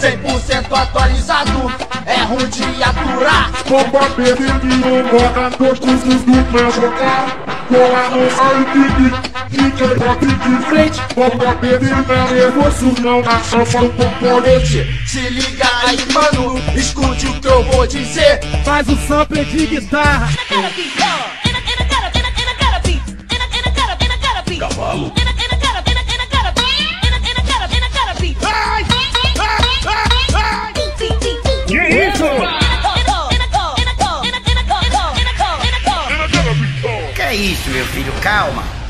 100% atualizado, é ruim de aturar. Bomba baby que não roda, gostoso do meu jogar. Cola no aí, fica bate de frente. Bomba baby não é nervoso, não dá só para o componente. Se liga aí, mano, escute o que eu vou dizer. Faz o sample de guitarra. Cavalo. Que isso? Que é isso, meu filho? Calma.